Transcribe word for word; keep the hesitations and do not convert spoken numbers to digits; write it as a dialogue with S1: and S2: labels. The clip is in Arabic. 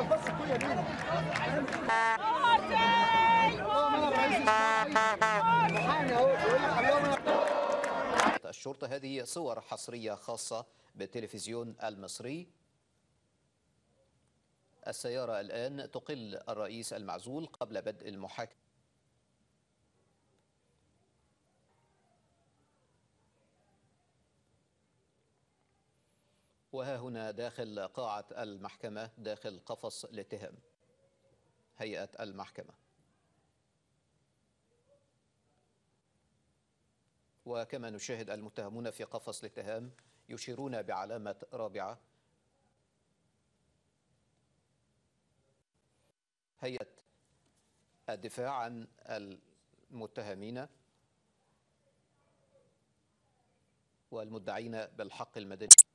S1: الشرطة. هذه صور حصرية خاصة بالتلفزيون المصري. السيارة الآن تقل الرئيس المعزول قبل بدء المحاكمة. وها هنا داخل قاعة المحكمة، داخل قفص الاتهام، هيئة المحكمة. وكما نشاهد المتهمون في قفص الاتهام يشيرون بعلامة رابعة. هيئة الدفاع عن المتهمين والمدعين بالحق المدني.